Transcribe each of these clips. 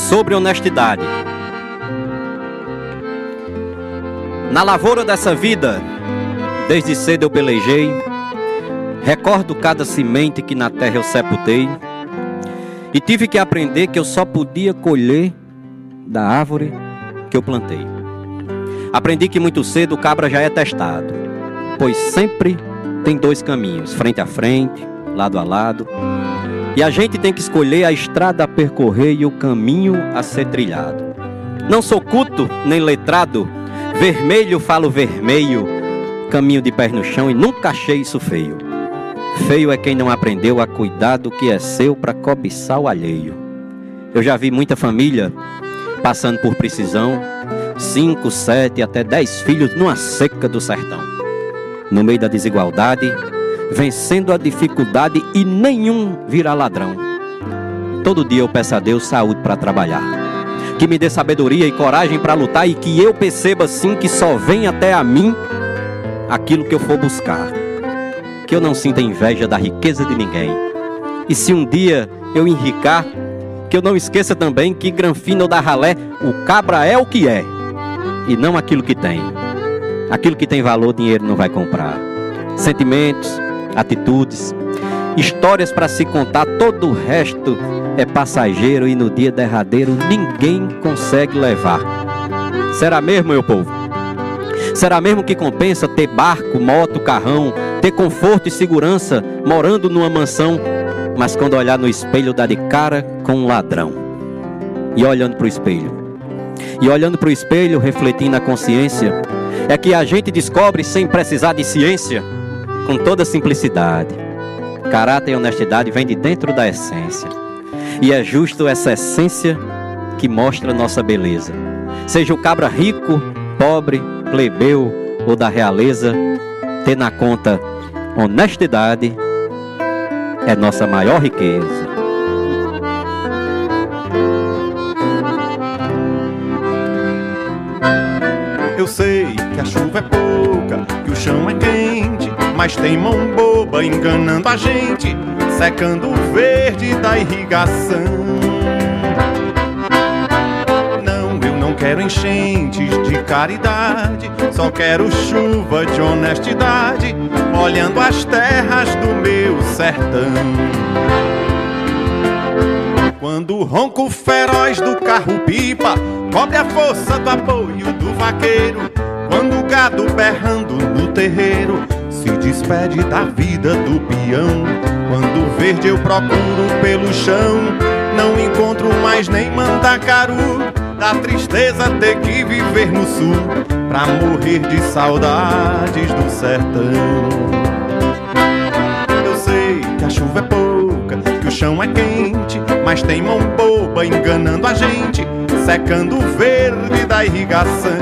sobre honestidade. Na lavoura dessa vida, desde cedo eu pelejei, recordo cada semente que na terra eu sepultei, e tive que aprender que eu só podia colher da árvore que eu plantei. Aprendi que muito cedo o cabra já é testado, pois sempre tem dois caminhos, frente a frente, lado a lado, e a gente tem que escolher a estrada a percorrer e o caminho a ser trilhado. Não sou culto nem letrado, vermelho falo vermelho, caminho de pés no chão e nunca achei isso feio. Feio é quem não aprendeu a cuidar do que é seu para cobiçar o alheio. Eu já vi muita família passando por precisão, 5, 7 até 10 filhos numa seca do sertão. No meio da desigualdade, vencendo a dificuldade e nenhum virá ladrão. Todo dia eu peço a Deus saúde para trabalhar, que me dê sabedoria e coragem para lutar, e que eu perceba sim que só vem até a mim aquilo que eu for buscar. Que eu não sinta inveja da riqueza de ninguém, e se um dia eu enricar, que eu não esqueça também que granfino da ralé, o cabra é o que é, e não aquilo que tem. Aquilo que tem valor, dinheiro não vai comprar. Sentimentos, atitudes, histórias para se contar, todo o resto é passageiro e no dia derradeiro ninguém consegue levar. Será mesmo, meu povo? Será mesmo que compensa ter barco, moto, carrão, ter conforto e segurança morando numa mansão, mas quando olhar no espelho dá de cara com um ladrão? E olhando para o espelho, refletindo na consciência, é que a gente descobre sem precisar de ciência, com toda simplicidade. Caráter e honestidade vem de dentro da essência, e é justo essa essência que mostra nossa beleza. Seja o cabra rico, pobre, plebeu ou da realeza, ter na conta honestidade é nossa maior riqueza. Eu sei que a chuva é pouca, que o chão é quente, mas tem mão boba enganando a gente, secando o verde da irrigação. Não, eu não quero enchentes de caridade, só quero chuva de honestidade, molhando as terras do meu sertão. Quando o ronco feroz do carro-pipa cobre a força do apoio do vaqueiro, quando o gado berrando no terreiro se despede da vida do peão, quando o verde eu procuro pelo chão, não encontro mais nem mandacaru, dá tristeza ter que viver no sul pra morrer de saudades do sertão. Eu sei que a chuva é pouca, que o chão é quente, mas tem mão boba enganando a gente, secando o verde da irrigação.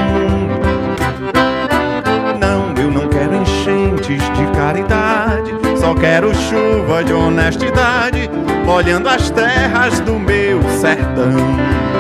Não, eu não quero enchentes de caridade, só quero chuva de honestidade, molhando as terras do meu sertão.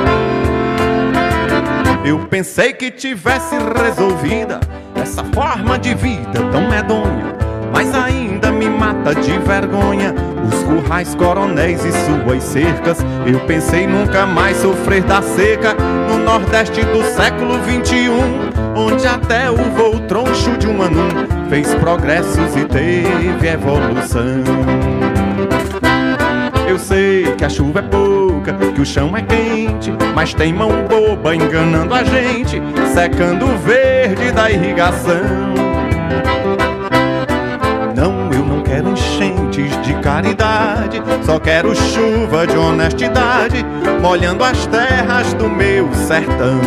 Eu pensei que tivesse resolvida essa forma de vida tão medonha, mas ainda me mata de vergonha os currais, coronéis e suas cercas. Eu pensei nunca mais sofrer da seca no Nordeste do século XXI, onde até o voo troncho de um anum fez progressos e teve evolução. Eu sei que a chuva é pouca, que o chão é quente, mas tem mão boba enganando a gente, secando o verde da irrigação. Não, eu não quero enchentes de caridade, só quero chuva de honestidade, molhando as terras do meu sertão.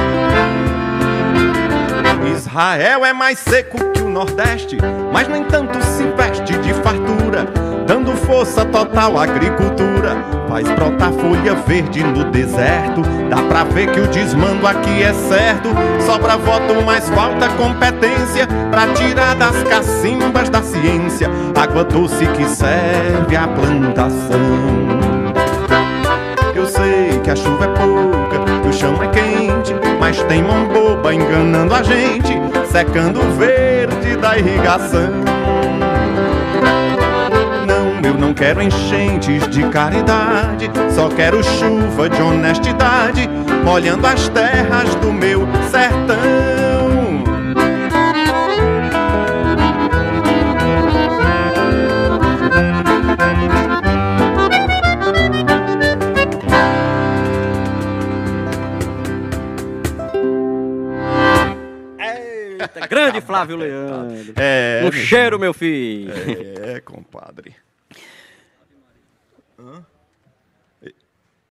Israel é mais seco que o Nordeste, mas nem tanto se veste de fartura, dando força total à agricultura, faz brotar folha verde no deserto. Dá pra ver que o desmando aqui é certo, sobra voto, mas falta competência pra tirar das cacimbas da ciência água doce que serve à plantação. Eu sei que a chuva é pouca, que o chão é quente, mas tem mão boba enganando a gente, secando o verde da irrigação. Não quero enchentes de caridade, só quero chuva de honestidade, molhando as terras do meu sertão. Eita, grande Flávio Leandro. É, um cheiro, meu filho. compadre. Hã?